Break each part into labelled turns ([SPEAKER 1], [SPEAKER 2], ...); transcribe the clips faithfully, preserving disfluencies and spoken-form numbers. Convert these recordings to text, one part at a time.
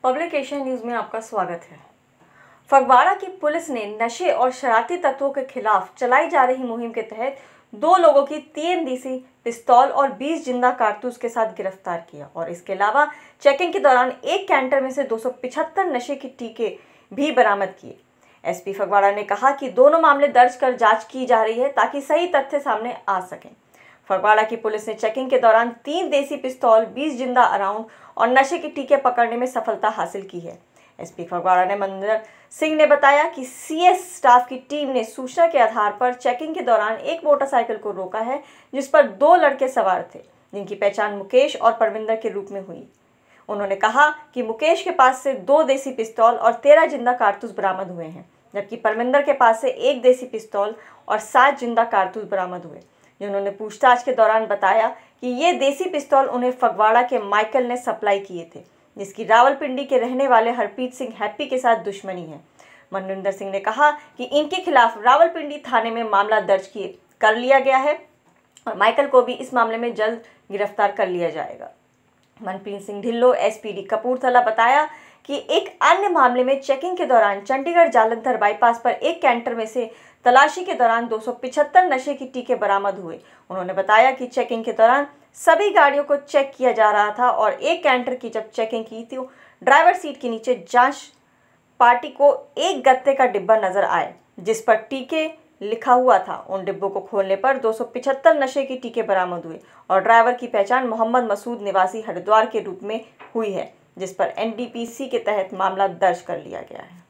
[SPEAKER 1] Public Asia news में आपका स्वागत है। फगवाड़ा की पुलिस ने नशे और शरारती तत्वों के खिलाफ चलाई जा रही मुहिम के तहत दो लोगों की तीन देसी पिस्तौल और बीस जिंदा कारतूस के साथ गिरफ्तार किया और इसके अलावा चेकिंग के दौरान एक कैंटर में से दो सौ पिछहत्तर नशे के टीके भी बरामद किए। एसपी फगवाड़ा ने कहा कि दोनों मामले दर्ज कर जांच की जा रही है ताकि सही तथ्य सामने आ सकें। फगवाड़ा की पुलिस ने चेकिंग के दौरान तीन देसी पिस्तौल, बीस जिंदा अराउंड और नशे के टीके पकड़ने में सफलता हासिल की है। एसपी फगवाड़ा ने मंदर सिंह ने बताया कि सीएस स्टाफ की टीम ने सूचना के आधार पर चेकिंग के दौरान एक मोटरसाइकिल को रोका है जिस पर दो लड़के सवार थे जिनकी पहचान मुकेश और परविंदर के रूप में हुई। उन्होंने कहा कि मुकेश के पास से दो देसी पिस्तौल और तेरह जिंदा कारतूस बरामद हुए हैं, जबकि परविंदर के पास से एक देसी पिस्तौल और सात जिंदा कारतूस बरामद हुए। जिन्होंने पूछताछ के दौरान बताया कि ये देसी पिस्तौल उन्हें फगवाड़ा के माइकल ने सप्लाई किए थे, जिसकी रावलपिंडी के रहने वाले हरप्रीत सिंह हैप्पी के साथ दुश्मनी है। मनविंदर सिंह ने कहा कि इनके खिलाफ रावलपिंडी थाने में मामला दर्ज किए कर लिया गया है और माइकल को भी इस मामले में जल्द गिरफ्तार कर लिया जाएगा। मनप्रीत सिंह ढिल्लो एसपीडी कपूरथला बताया कि एक अन्य मामले में चेकिंग के दौरान चंडीगढ़ जालंधर बाईपास पर एक कैंटर में से तलाशी के दौरान दो सौ पिछहत्तर नशे की टीके बरामद हुए। उन्होंने बताया कि चेकिंग के दौरान सभी गाड़ियों को चेक किया जा रहा था और एक कैंटर की जब चेकिंग की तो ड्राइवर सीट के नीचे जांच पार्टी को एक गत्ते का डिब्बा नजर आए जिस पर टीके लिखा हुआ था। उन डिब्बों को खोलने पर दो सौ पिछहत्तर नशे के टीके बरामद हुए और ड्राइवर की पहचान मोहम्मद मसूद निवासी हरिद्वार के रूप में हुई है, जिस पर एनडीपीसी के तहत मामला दर्ज कर लिया गया है।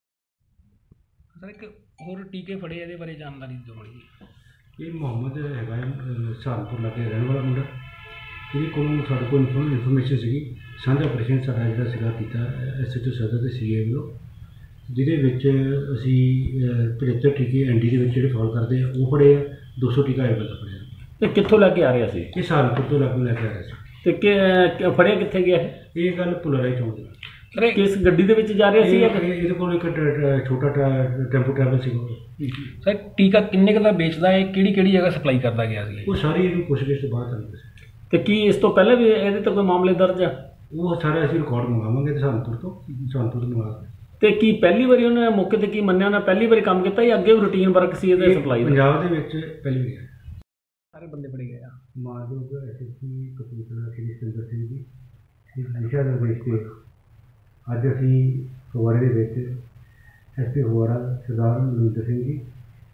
[SPEAKER 2] ਹੋਰ ਟੀਕੇ ਫੜੇ ਇਹਦੇ ਬਾਰੇ ਜਾਣਕਾਰੀ ਦਿਓ ਬੜੀ।
[SPEAKER 3] ਇਹ ਮੁਹੰਮਦ ਹੈਗਾ ਸਹਾਰਨਪੁਰ ਲਾਗੇ ਰਹਿਣ ਵਾਲਾ ਮੁੰਡਾ। ਇਹਦੇ ਕੋਲੋਂ ਸਾਡੇ ਕੋਲ ਇਨਫੋਰਮੇਸ਼ਨ ਸੀਗੀ, ਸਾਂਝਾ ਆਪਰੇਸ਼ਨ ਸਾਡਾ ਜਿਹੜਾ ਸੀਗਾ ਕੀਤਾ ਐਸਐਚਓ ਸਦਰ ਤੇ ਸੀਏ ਵੱਲੋਂ, ਜਿਹਦੇ ਵਿੱਚ ਅਸੀਂ ਪਝੱਤਰ ਟੀਕੇ ਐਨਡੀ ਦੇ ਵਿੱਚ ਜਿਹੜੇ ਫਾਲ ਕਰਦੇ ਆ ਉਹ ਫੜੇ ਆ, ਦੋ ਸੌ ਟੀਕਾ ਐਵਲ ਦਾ ਫੜਿਆ।
[SPEAKER 2] ਤੇ ਕਿੱਥੋਂ ਲੈ ਕੇ ਆ ਰਿਹਾ ਸੀ?
[SPEAKER 3] ਇਹ ਸਹਾਰਨਪੁਰ ਤੋਂ ਲਾਗੋਂ ਲੈ ਕੇ ਆ ਰਿਹਾ ਸੀ। ਤੇ
[SPEAKER 2] ਕਿ ਫੜਿਆ ਕਿੱਥੇ ਗਿਆ ਹੈ?
[SPEAKER 3] ਇਹ ਗੱਲ ਪੁਲਰਾਈ ਚੌਂਕ ਦੇ।
[SPEAKER 2] ਅਰੇ ਕਿਸ ਗੱਡੀ ਦੇ ਵਿੱਚ ਜਾ ਰਿਹਾ ਸੀ?
[SPEAKER 3] ਇਹਦੇ ਕੋਲ ਇੱਕ ਛੋਟਾ ਟੈਂਪੋ ਟਰੈਵਲ ਸੀਗਾ।
[SPEAKER 2] ਸਰ ਟੀਕਾ ਕਿੰਨੇ ਕੁ ਦਾ ਵੇਚਦਾ ਹੈ, ਕਿਹੜੀ ਕਿਹੜੀ ਜਗ੍ਹਾ ਸਪਲਾਈ ਕਰਦਾ ਗਿਆ ਸੀ?
[SPEAKER 3] ਉਹ ਸਾਰੀ ਇਹਨੂੰ ਪੁੱਛਗਿੱਛ ਤੋਂ ਬਾਅਦ ਆਉਂਦੇ ਸੀ।
[SPEAKER 2] ਤੇ ਕੀ ਇਸ ਤੋਂ ਪਹਿਲਾਂ ਵੀ ਇਹਦੇ ਤੋਂ ਕੋਈ ਮਾਮਲੇ ਦਰਜ ਆ?
[SPEAKER 3] ਉਹ ਸਾਰਾ ਅਸੀਂ ਰਿਕਾਰਡ ਮੰਗਾਵਾਂਗੇ ਸਹਾਰਨਪੁਰ ਤੋਂ ਸਹਾਰਨਪੁਰ ਤੋਂ ਮੰਗਾ ਕੇ।
[SPEAKER 2] ਤੇ ਕੀ ਪਹਿਲੀ ਵਾਰੀ ਉਹਨੇ ਮੌਕੇ ਤੇ ਕੀ ਮੰਨਿਆ ਉਹਨੇ ਪਹਿਲੀ ਵਾਰੀ ਕੰਮ ਕੀਤਾ ਜਾਂ ਅੱਗੇ ਵੀ ਰੂਟੀਨ ਵਰਕ ਸੀ ਇਹਦੇ ਸਪਲਾਈ ਦਾ?
[SPEAKER 3] ਪੰਜਾਬ ਦੇ ਵਿੱਚ ਪਹਿਲੀ ਵਾਰੀ
[SPEAKER 2] ਸਾਰੇ ਬੰਦੇ ਫੜੇ ਗਏ ਆ।
[SPEAKER 3] ਮਾਨਯੋਗ ਐਸਐਸਪੀ ਕਪੂਰਥਲਾ ਸ਼੍ਰੀ ਸਤਿੰਦਰ ਸਿੰਘ ਜੀ ਦਿਸ਼ਾ ਨਿਰਦੇਸ਼ ਤੇ ਅੱਜ ਅਸੀਂ ਫਗਵਾੜੇ ਦੇ ਵਿੱਚ ਐਸਪੀ ਫਗਵਾੜਾ ਸਰਦਾਰ ਮਨਿੰਦਰ ਸਿੰਘ ਜੀ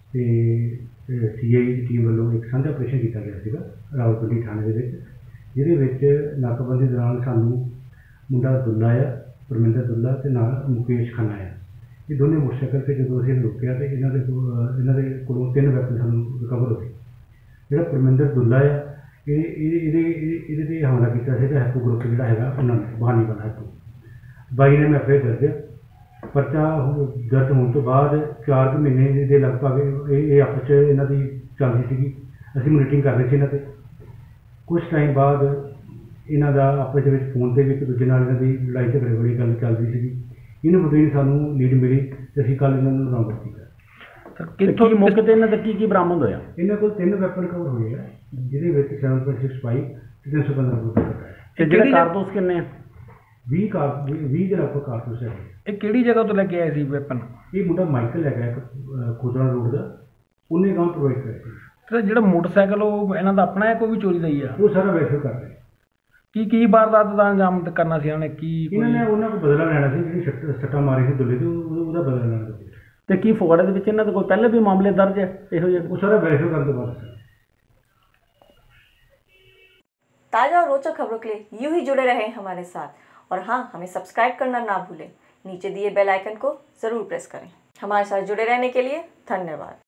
[SPEAKER 3] ਅਤੇ ਸੀਆਈ ਦੀ ਟੀਮ ਵੱਲੋਂ ਇੱਕ ਸਾਂਝਾ ਆਪਰੇਸ਼ਨ ਕੀਤਾ ਗਿਆ ਸੀਗਾ ਰਾਵਲਪਿੰਡੀ ਥਾਣੇ ਦੇ ਵਿੱਚ, ਜਿਹਦੇ ਵਿੱਚ ਨਾਕਾਬੰਦੀ ਦੌਰਾਨ ਸਾਨੂੰ ਮੁੰਡਾ ਦੁੱਲਾ ਆ, ਪਰਮਿੰਦਰ ਦੁੱਲਾ ਅਤੇ ਨਾਲ ਮੁਕੇਸ਼ ਖੰਨਾ ਆ, ਇਹ ਦੋਨੇ ਮੋਟਰਸਾਈਕਲ 'ਤੇ ਜਦੋਂ ਅਸੀਂ ਰੋਕਿਆ ਅਤੇ ਇਹਨਾਂ ਦੇ ਇਹਨਾਂ ਦੇ ਕੋਲੋਂ ਤਿੰਨ ਵੈਪਨ ਸਾਨੂੰ ਰਿਕਵਰ ਹੋਏ। ਜਿਹੜਾ ਪਰਮਿੰਦਰ ਦੁੱਲਾ ਆ ਇਹ ਇਹਦੇ ਇਹਦੇ 'ਤੇ ਹਮਲਾ ਕੀਤਾ ਸੀਗਾ ਹੈਪੂ ਗਰੁੱਪ ਜਿਹੜਾ ਹੈਗਾ ਉਹਨਾਂ ਨੇ, ਬਹਾਨੀ ਵਾਲਾ ਹੈਪੂ ਬਾਈ ਨੇ ਮੈਂ ਫਿਰ ਦਰਜ ਪਰਚਾ ਦਰਜ ਹੋਣ ਤੋਂ ਬਾਅਦ ਚਾਰ ਕੁ ਮਹੀਨੇ ਦੇ ਲਗਭਗ ਇਹ ਇਹ ਆਪਸ 'ਚ ਇਹਨਾਂ ਦੀ ਚੱਲਦੀ ਸੀਗੀ। ਅਸੀਂ ਮੀਟਿੰਗ ਕਰ ਰਹੇ ਸੀ ਇਹਨਾਂ 'ਤੇ। ਕੁਛ ਟਾਈਮ ਬਾਅਦ ਇਹਨਾਂ ਦਾ ਆਪਸ ਦੇ ਵਿੱਚ ਫੋਨ 'ਤੇ ਵੀ ਇੱਕ ਦੂਜੇ ਨਾਲ ਇਹਨਾਂ ਦੀ ਲੜਾਈ ਝਗੜੇ ਵਾਲੀ ਗੱਲ ਚੱਲਦੀ ਸੀਗੀ। ਇਹਨੂੰ ਬਤੀਨ ਸਾਨੂੰ ਲੀਡ ਮਿਲੀ ਅਤੇ ਅਸੀਂ ਕੱਲ੍ਹ ਇਹਨਾਂ ਨੂੰ ਬਰਾਮਦ ਕੀਤਾ।
[SPEAKER 2] ਕਿੱਥੋਂ ਮੌਕੇ 'ਤੇ ਇਹਨਾਂ ਦਾ ਕੀ ਕੀ ਬਰਾਮਦ ਹੋਇਆ?
[SPEAKER 3] ਇਹਨਾਂ ਕੋਲ ਤਿੰਨ ਵੈਪਨ ਕਵਰ ਹੋਏ ਆ, ਜਿਹਦੇ ਵਿੱਚ ਸੈਵਨ ਪੁਆਇੰਟ ਸਿਕਸ ਫਾਈਵ ਅਤੇ ਤਿੰਨ ਸੌ ਪੰਦਰਾਂ ਰੁਪਏ ਹੈ।
[SPEAKER 2] ਅਤੇ ਜਿਹੜੇ ਕਾਰਤੂਸ ਕਿੰਨੇ ਆ?
[SPEAKER 3] ਵੀਹ ਕਾਰ ਵੀਹ ਦੇ ਲਗਭਗ ਕਾਰਤੂਸ ਹੈ।
[SPEAKER 2] ਇਹ ਕਿਹੜੀ ਜਗ੍ਹਾ ਤੋਂ ਲੈ ਕੇ ਆਏ ਸੀ ਵੈਪਨ?
[SPEAKER 3] ਇਹ ਮੁੰਡਾ ਮਾਈਕਲ ਹੈਗਾ ਇੱਕ ਖੋਦੜਾ ਰੋਡ ਦਾ, ਉਹਨੇ ਗਾਂ ਪ੍ਰੋਵਾਈਡ ਕਰਿਆ ਸੀ।
[SPEAKER 2] ਸਰ ਜਿਹੜਾ ਮੋਟਰਸਾਈਕਲ ਉਹ ਇਹਨਾਂ ਦਾ ਆਪਣਾ ਹੈ ਕੋਈ ਵੀ ਚੋਰੀ ਦਾ ਹੀ ਆ?
[SPEAKER 3] ਉਹ ਸਾਰਾ ਵੈਰੀਫਾਈ ਕਰ ਰਹੇ।
[SPEAKER 2] ਕੀ ਕੀ ਵਾਰਦਾਤ ਦਾ ਅੰਜਾਮ ਕਰਨਾ ਸੀ ਇਹਨਾਂ ਨੇ? ਕੀ
[SPEAKER 3] ਇਹਨਾਂ ਨੇ ਉਹਨਾਂ ਕੋਲ ਬਦਲਾ ਲੈਣਾ ਸੀ, ਜਿਹੜੀ ਸੱਟ ਸੱਟਾਂ ਮਾਰੀ ਸੀ ਦੁੱਲੇ ਤੋਂ ਉਹਦਾ ਬਦਲਾ ਲੈਣਾ ਸੀ।
[SPEAKER 2] ਤੇ ਕੀ ਫਗਵਾੜੇ ਦੇ ਵਿੱਚ ਇਹਨਾਂ ਦੇ ਕੋਈ ਪਹਿਲੇ ਵੀ ਮਾਮਲੇ ਦਰਜ ਹੈ ਇਹੋ ਜਿਹੇ?
[SPEAKER 3] ਉਹ सारा वेरीफाई करने के बाद।
[SPEAKER 1] ताज़ा और रोचक खबरों के लिए यूं ही जुड़े रहें हमारे साथ और हाँ, हमें सब्सक्राइब करना ना भूलें। नीचे दिए बेल आइकन को ज़रूर प्रेस करें। हमारे साथ जुड़े रहने के लिए धन्यवाद।